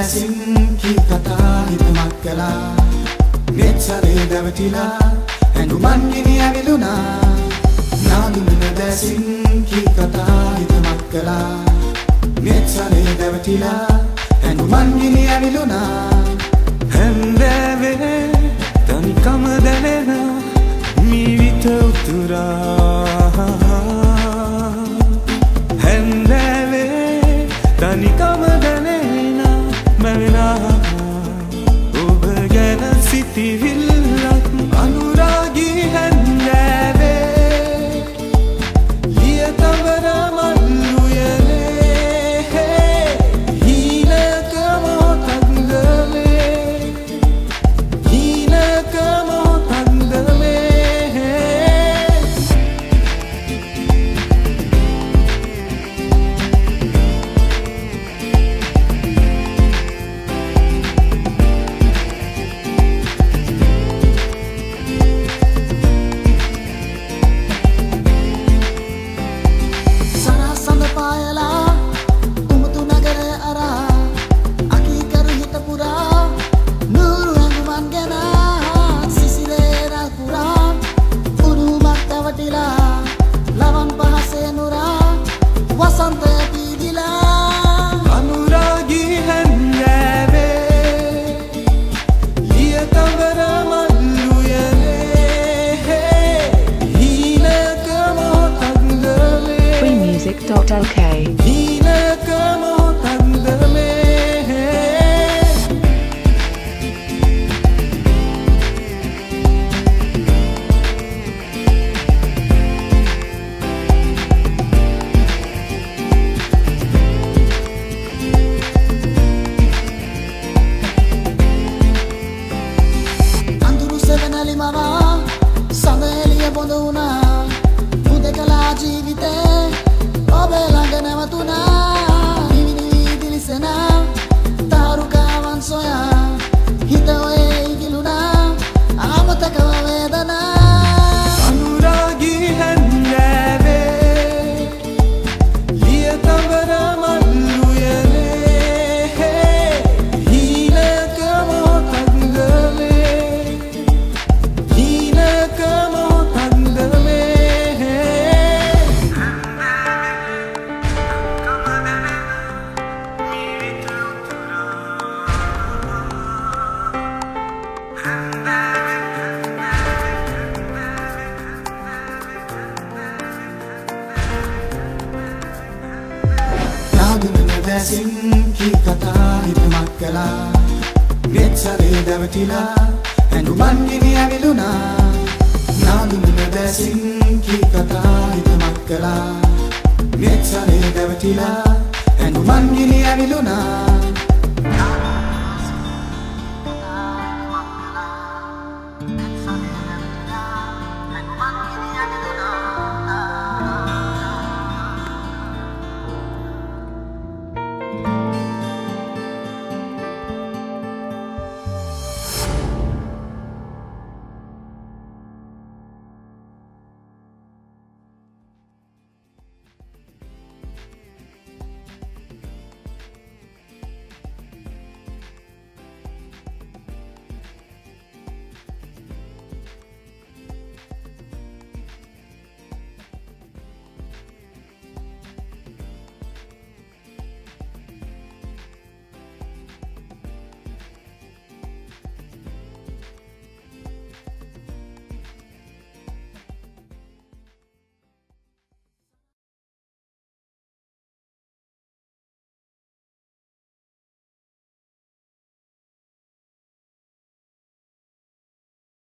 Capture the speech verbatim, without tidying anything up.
දැසින් කී කතා හිතමත් කළා නෙත්සරේ දැවටිලා ඇඟුමන් ගිනි ඇවිලුණා නාදුන දැසින් කී කතා හිතමත් කළා නෙත්සරේ දැවටිලා ඇඟුමන් ගිනි ඇවිලුණා හැන්දෑවේ තනිකම දැනෙන මීවිත උතුරා හැන්දෑවේ තනිකම දැනෙන මැවෙනා ඔබ ගැන සිතිවිල්ලක් අනුරාගී හැන්දෑවේ ලියතවර මල් උයනේ හීනක මොහොතක් ගලේ හීනක මොහොතක් ගලේ .lk අඳුරු සෙවණැලි මවා සඳ එළිය බොඳ වුණා මුදකලා ජීවිතේ ඔබේ ළඟ නැවතුණා නිවිනිවි දිලිසෙන තාරුකාවන් සොයා හිත ඔයේ ඉගිලුණා ආමතකව වේදනා අනුරාගී හැන්දෑවේ ලියතවර මල් උයනේ හීනක මොහොතක් ගලේ හීනක මොහොතක් ගලේ නාදුන දැසින් කී කතා හිතමත් කළා නෙත්සරේ දැවටිලා ඇඟුමන් ගිනි ඇවිලුණා නාදුන දැසින් කී කතා හිතමත් කළා නෙත්සරේ දැවටිලා ඇඟුමන් ගිනි ඇවිලුණා